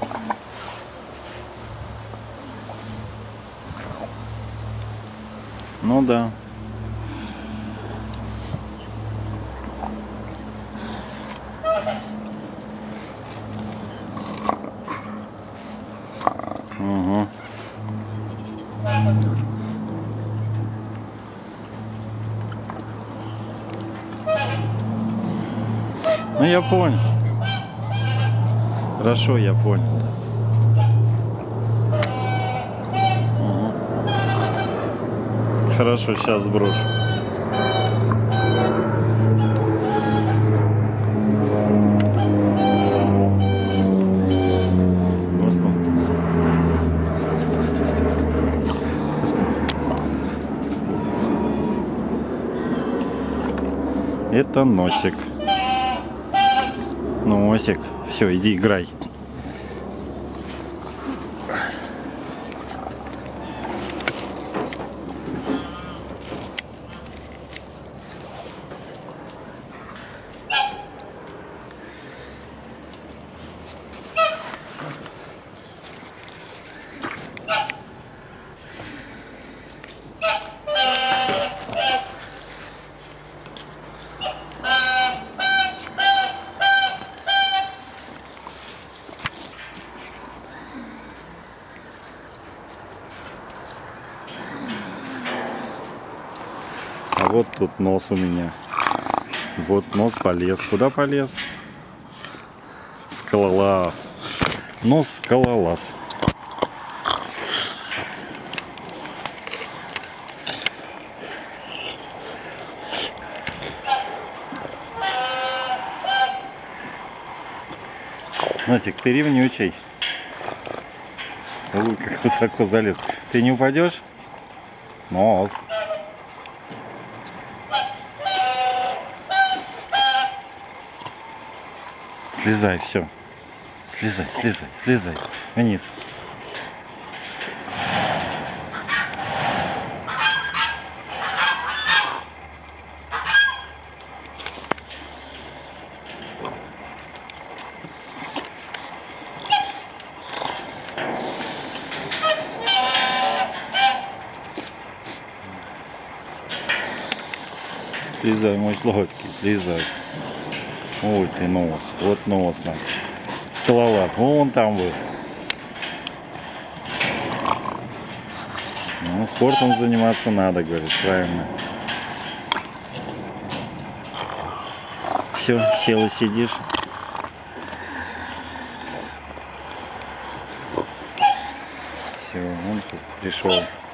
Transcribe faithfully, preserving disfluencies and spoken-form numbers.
Ну да. Угу. Ну я понял. Хорошо, я понял. Угу. Хорошо, сейчас сброшу. Это носик. Носик. Все, иди играй. А вот тут нос у меня. Вот нос полез. Куда полез? Скалолаз. Нос скалолаз. Носик, ты ревнючий. Ой, как высоко залез. Ты не упадешь? Нос. Слезай, все. Слезай, слезай, слезай. Вниз. Слезай, мой сладкий, слезай. Ой, ты нос, вот нос наш. Скалолаз, вон там был. Ну, спортом заниматься надо, говорит, правильно. Все, сел и сидишь. Все, он тут пришел.